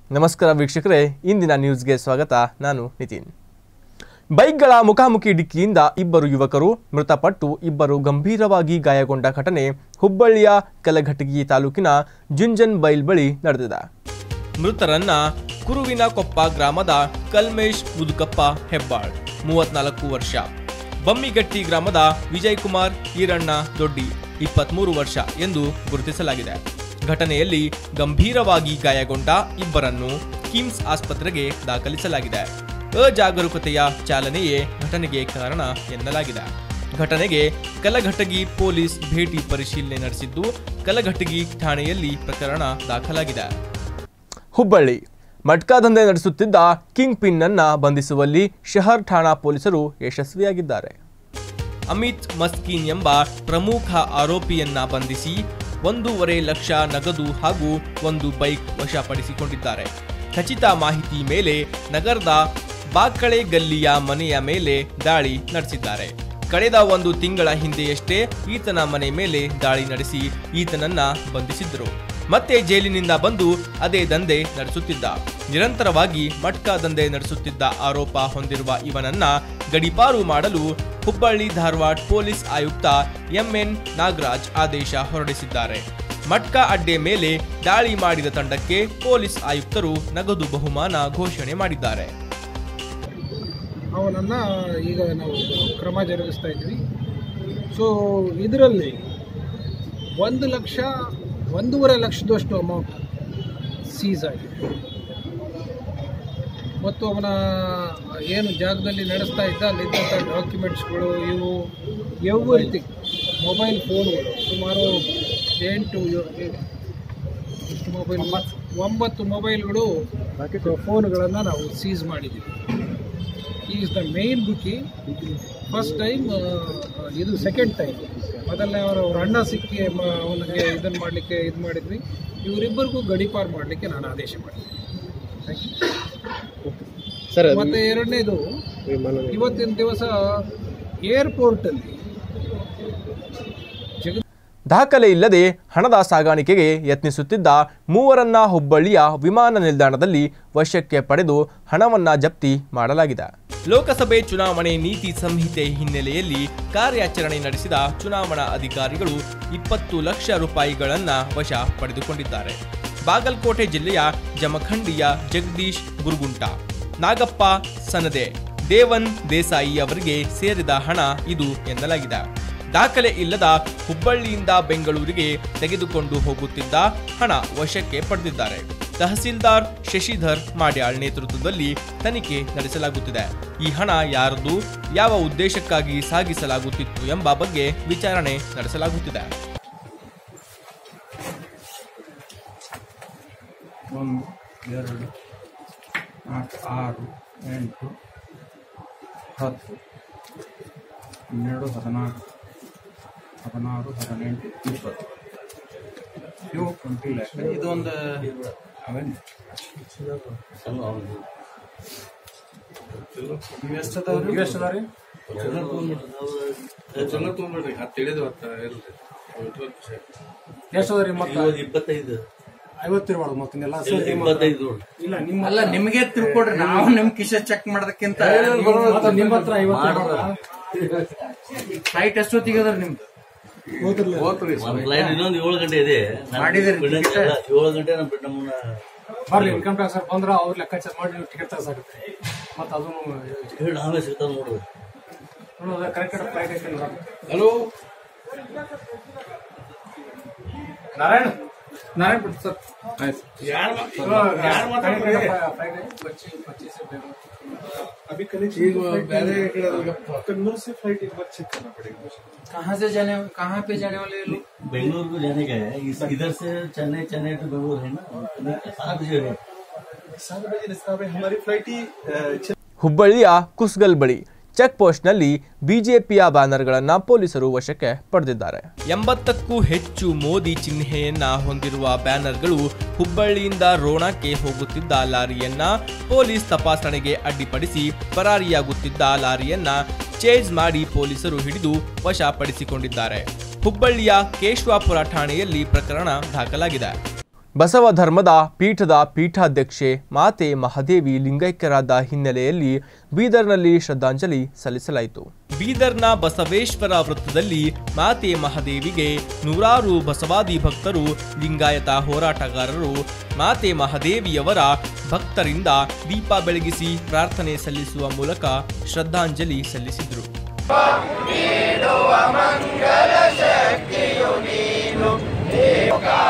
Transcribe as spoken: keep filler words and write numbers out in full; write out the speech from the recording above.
ನಮಸ್ಕಾರ ವೀಕ್ಷಕರೇ, ಇಂದಿನ ನ್ಯೂಸ್ಗೆ ಸ್ವಾಗತ. ನಾನು ನಿತಿನ್. ಬೈಕ್ಗಳ ಮುಖಾಮುಖಿ ಡಿಕ್ಕಿಯಿಂದ ಇಬ್ಬರು ಯುವಕರು ಮೃತಪಟ್ಟು ಇಬ್ಬರು ಗಂಭೀರವಾಗಿ ಗಾಯಗೊಂಡ ಘಟನೆ ಹುಬ್ಬಳ್ಳಿಯ ಕಲಘಟಗಿ ತಾಲೂಕಿನ ಜುಂಜನ್ ಬೈಲ್ ಬಳಿ ನಡೆದಿದೆ. ಮೃತರನ್ನ ಕುರುವಿನ ಕೊಪ್ಪ ಗ್ರಾಮದ ಕಲ್ಮೇಶ್ ಮುದುಕಪ್ಪ ಹೆಬ್ಬಾಳ್ ಮೂವತ್ನಾಲ್ಕು ವರ್ಷ, ಬಮ್ಮಿಗಟ್ಟಿ ಗ್ರಾಮದ ವಿಜಯ್ ಕುಮಾರ್ ಈರಣ್ಣ ದೊಡ್ಡಿ ಇಪ್ಪತ್ಮೂರು ವರ್ಷ ಎಂದು ಗುರುತಿಸಲಾಗಿದೆ. ಘಟನೆಯಲ್ಲಿ ಗಂಭೀರವಾಗಿ ಗಾಯಗೊಂಡ ಇಬ್ಬರನ್ನು ಕಿಮ್ಸ್ ಆಸ್ಪತ್ರೆಗೆ ದಾಖಲಿಸಲಾಗಿದೆ. ಅಜಾಗರೂಕತೆಯ ಚಾಲನೆಯೇ ಘಟನೆಗೆ ಕಾರಣ ಎನ್ನಲಾಗಿದೆ. ಘಟನೆಗೆ ಕಲಘಟಗಿ ಪೊಲೀಸ್ ಭೇಟಿ ಪರಿಶೀಲನೆ ನಡೆಸಿದ್ದು, ಕಲಘಟಗಿ ಠಾಣೆಯಲ್ಲಿ ಪ್ರಕರಣ ದಾಖಲಾಗಿದೆ. ಹುಬ್ಬಳ್ಳಿ ಮಟ್ಕಾ ದಂಧೆ ನಡೆಸುತ್ತಿದ್ದ ಕಿಂಗ್ ಪಿನ್ ಅನ್ನ ಬಂಧಿಸುವಲ್ಲಿ ಶಹರ್ ಠಾಣಾ ಪೊಲೀಸರು ಯಶಸ್ವಿಯಾಗಿದ್ದಾರೆ. ಅಮಿತ್ ಮಸ್ಕಿನ್ ಎಂಬ ಪ್ರಮುಖ ಆರೋಪಿಯನ್ನ ಬಂಧಿಸಿ ಒಂದೂವರೆ ಲಕ್ಷ ನಗದು ಹಾಗೂ ಒಂದು ಬೈಕ್ ವಶಪಡಿಸಿಕೊಂಡಿದ್ದಾರೆ. ಖಚಿತ ಮಾಹಿತಿ ಮೇಲೆ ನಗರದ ಬಾಕಳೆ ಗಲ್ಲಿಯ ಮನೆಯ ಮೇಲೆ ದಾಳಿ ನಡೆಸಿದ್ದಾರೆ. ಕಳೆದ ಒಂದು ತಿಂಗಳ ಹಿಂದೆಯಷ್ಟೇ ಈತನ ಮನೆ ಮೇಲೆ ದಾಳಿ ನಡೆಸಿ ಈತನನ್ನ ಬಂಧಿಸಿದ್ದರು. ಮತ್ತೆ ಜೈಲಿನಿಂದ ಬಂದು ಅದೇ ದಂಧೆ ನಡೆಸುತ್ತಿದ್ದ. ನಿರಂತರವಾಗಿ ಮಟ್ಕಾ ದಂಧೆ ನಡೆಸುತ್ತಿದ್ದ ಆರೋಪ ಹೊಂದಿರುವ ಇವನನ್ನ ಗಡೀಪಾರು ಮಾಡಲು ಹುಬ್ಬಳ್ಳಿ ಧಾರವಾಡ ಪೊಲೀಸ್ ಆಯುಕ್ತ ಎಂಎನ್ ನಾಗರಾಜ್ ಆದೇಶ ಹೊರಡಿಸಿದ್ದಾರೆ. ಮಟ್ಕಾ ಅಡ್ಡೆ ಮೇಲೆ ದಾಳಿ ಮಾಡಿದ ತಂಡಕ್ಕೆ ಪೊಲೀಸ್ ಆಯುಕ್ತರು ನಗದು ಬಹುಮಾನ ಘೋಷಣೆ ಮಾಡಿದ್ದಾರೆ. ಅವನನ್ನ ಈಗ ನಾವು ಕ್ರಮ ಜರುಗಿಸ್ತಾ ಇದ್ವಿ. ಸೊ ಇದರಲ್ಲಿ ಒಂದು ಲಕ್ಷ ಒಂದೂವರೆ ಲಕ್ಷದಷ್ಟು ಅಮೌಂಟ್ ಸೀಸ್ ಆಗಿದೆ ಮತ್ತು ಅವನ ಏನು ಜಾಗದಲ್ಲಿ ನಡೆಸ್ತಾ ಇದ್ದ ಅಲ್ಲಿದ್ದಂಥ ಡಾಕ್ಯುಮೆಂಟ್ಸ್ಗಳು ಇವು ಎವ್ರಿಥಿಂಗ್, ಮೊಬೈಲ್ ಫೋನ್ಗಳು ಸುಮಾರು ಎಂಟು ಎಷ್ಟು ಮೊಬೈಲ್ ಒಂಬತ್ತು ಮೊಬೈಲ್ಗಳು ಫೋನ್ಗಳನ್ನು ನಾವು ಸೀಸ್ ಮಾಡಿದ್ದೀವಿ. Is the main bookie. First time ಇದು ಸೆಕೆಂಡ್ ಟೈಮ್. ಮೊದಲನೇ ಅವರು ಅವ್ರ ಅಣ್ಣ ಸಿಕ್ಕಿ ಅವನಿಗೆ ಇದನ್ನು ಮಾಡಲಿಕ್ಕೆ ಇದು ಮಾಡಿದ್ವಿ. ಇವರಿಬ್ಬರಿಗೂ ಗಡೀಪಾರು ಮಾಡಲಿಕ್ಕೆ ನಾನು ಆದೇಶ ಮಾಡಿದ್ದೆ. ಮತ್ತು ಎರಡನೇದು, ಇವತ್ತಿನ ದಿವಸ ಏರ್ಪೋರ್ಟಲ್ಲಿ ದಾಖಲೆ ಇಲ್ಲದೆ ಹಣದ ಸಾಗಾಣಿಕೆಗೆ ಯತ್ನಿಸುತ್ತಿದ್ದ ಮೂವರನ್ನ ಹುಬ್ಬಳ್ಳಿಯ ವಿಮಾನ ನಿಲ್ದಾಣದಲ್ಲಿ ವಶಕ್ಕೆ ಪಡೆದು ಹಣವನ್ನ ಜಪ್ತಿ ಮಾಡಲಾಗಿದೆ. ಲೋಕಸಭೆ ಚುನಾವಣೆ ನೀತಿ ಸಂಹಿತೆ ಹಿನ್ನೆಲೆಯಲ್ಲಿ ಕಾರ್ಯಾಚರಣೆ ನಡೆಸಿದ ಚುನಾವಣಾ ಅಧಿಕಾರಿಗಳು ಇಪ್ಪತ್ತು ಲಕ್ಷ ರೂಪಾಯಿಗಳನ್ನ ವಶ ಪಡೆದುಕೊಂಡಿದ್ದಾರೆ. ಬಾಗಲಕೋಟೆ ಜಿಲ್ಲೆಯ ಜಮಖಂಡಿಯ ಜಗದೀಶ್ ಗುರುಗುಂಟ, ನಾಗಪ್ಪ ಸನದೆ, ದೇವನ್ ದೇಸಾಯಿ ಅವರಿಗೆ ಸೇರಿದ ಹಣ ಇದು ಎನ್ನಲಾಗಿದೆ. ದಾಖಲೆ ಇಲ್ಲದ ಹುಬ್ಬಳ್ಳಿಯಿಂದ ಬೆಂಗಳೂರಿಗೆ ತೆಗೆದುಕೊಂಡು ಹೋಗುತ್ತಿದ್ದ ಹಣ ವಶಕ್ಕೆ ಪಡೆದಿದ್ದಾರೆ. ತಹಸೀಲ್ದಾರ್ ಶಶಿಧರ್ ಮಾಡ್ಯಾಳ್ ನೇತೃತ್ವದಲ್ಲಿ ತನಿಖೆ ನಡೆಸಲಾಗುತ್ತಿದೆ. ಈ ಹಣ ಯಾರದು, ಯಾವ ಉದ್ದೇಶಕ್ಕಾಗಿ ಸಾಗಿಸಲಾಗುತ್ತಿತ್ತು ಎಂಬ ಬಗ್ಗೆ ವಿಚಾರಣೆ ನಡೆಸಲಾಗುತ್ತಿದೆ. ಒಂದು ಎರಡು ನಾಲ್ಕು ಆರು ಎಂಟು ಹತ್ತು ಹನ್ನೆರಡು ಹದಿನಾಲ್ಕು ಹದಿನಾರು ಹದಿನೆಂಟು ಇಪ್ಪತ್ತು ಇವು ಟ್ವೆಂಟಿ ಲ್ಯಾಕ್. ಇದೊಂದು ಅವೇನು ಎಷ್ಟು ಅದಾವ ಎಷ್ಟು ಅದಾವ ರೀ? ಎಷ್ಟು ಅದ ರೀ? ಮತ್ತೆ ಇಪ್ಪತ್ತೈದು ಐವತ್ತಿರ್ಬಾರ್ದು ಮತ್ತಿನ್ನೆಲ್ಲ ಇಲ್ಲ ನಿಮ್ಮ ಅಲ್ಲ ನಿಮಗೆ ತಿಳ್ಕೊಡ್ರಿ. ನಾವು ನಿಮ್ ಕಿಶೆ ಚೆಕ್ ಮಾಡೋದಕ್ಕಿಂತ ನಿಮ್ಮ ಹತ್ರ ಐವತ್ತು ಫ್ಲೈಟ್ ಎಷ್ಟೊತ್ತಿಗೆ ಅದ ನಿಮ್ದು? ಇನ್ನೊಂದು ಏಳು ಗಂಟೆ ಇದೆ ಮಾಡಿದ್ರಿ. ಏಳು ಗಂಟೆ ನಮ್ಮನ್ನ ಬರ್ಲಿ ಇನ್ಕಮ್ ಟ್ಯಾಕ್ಸ್ ಬಂದ್ರ ಅವ್ರ ಲೆಕ್ಕಾಚಾರ ಮಾಡಿ ಟಿಕೆಟ್ ತಗೋಸಾಗುತ್ತೆ. ಮತ್ತೆ ಅದನ್ನು ನಾವೇ ಸಿಗ್ತಾವ ನೋಡ್ರಿ. ಕರೆಕ್ಟ್ ಫ್ಲೈಟ್ ಐತೆ. ಹಲೋ ನಾರಾಯಣ ನಾರಾಯಣ ಬಿಟ್ಟು ಸರ್ ಆಯ್ತು. कहाँ से जाने कहाँ पे जाने वाले लोग? बेंगलुरु को जाने का है. इधर से चेन्नई चेन्नई टू बेंगलुरु है ना. सात बजे है. सात बजे हमारी फ्लाइट ही. ಹುಬ್ಬಳ್ಳಿಯ ಕುಸ್ಗಲ್ ಬಳಿ ಚೆಕ್ ಪೋಸ್ಟ್ನಲ್ಲಿ ಬಿಜೆಪಿಯ ಬ್ಯಾನರ್ಗಳನ್ನು ಪೊಲೀಸರು ವಶಕ್ಕೆ ಪಡೆದಿದ್ದಾರೆ. ಎಂಬತ್ತಕ್ಕೂ ಹೆಚ್ಚು ಮೋದಿ ಚಿಹ್ನೆಯನ್ನ ಹೊಂದಿರುವ ಬ್ಯಾನರ್ಗಳು ಹುಬ್ಬಳ್ಳಿಯಿಂದ ರೋಣಕ್ಕೆ ಹೋಗುತ್ತಿದ್ದ ಲಾರಿಯನ್ನ ಪೊಲೀಸ್ ತಪಾಸಣೆಗೆ ಅಡ್ಡಿಪಡಿಸಿ ಪರಾರಿಯಾಗುತ್ತಿದ್ದ ಲಾರಿಯನ್ನ ಚೇಸ್ ಮಾಡಿ ಪೊಲೀಸರು ಹಿಡಿದು ವಶಪಡಿಸಿಕೊಂಡಿದ್ದಾರೆ. ಹುಬ್ಬಳ್ಳಿಯ ಕೇಶವಾಪುರ ಠಾಣೆಯಲ್ಲಿ ಪ್ರಕರಣ ದಾಖಲಾಗಿದೆ. ಬಸವ ಧರ್ಮದ ಪೀಠದ ಪೀಠಾಧ್ಯಕ್ಷೆ ಮಾತೆ ಮಹಾದೇವಿ ಲಿಂಗೈಕ್ಯರಾದ ಹಿನ್ನೆಲೆಯಲ್ಲಿ ಬೀದರ್ನಲ್ಲಿ ಶ್ರದ್ಧಾಂಜಲಿ ಸಲ್ಲಿಸಲಾಯಿತು. ಬೀದರ್ನ ಬಸವೇಶ್ವರ ವೃತ್ತದಲ್ಲಿ ಮಾತೆ ಮಹಾದೇವಿಗೆ ನೂರಾರು ಬಸವಾದಿ ಭಕ್ತರು, ಲಿಂಗಾಯತ ಹೋರಾಟಗಾರರು ಮಾತೆ ಮಹಾದೇವಿಯವರ ಭಕ್ತರಿಂದ ದೀಪ ಬೆಳಗಿಸಿ ಪ್ರಾರ್ಥನೆ ಸಲ್ಲಿಸುವ ಮೂಲಕ ಶ್ರದ್ಧಾಂಜಲಿ ಸಲ್ಲಿಸಿದರು. ಮಂಗಲ ಶಕ್ತಿಯು ನೀನು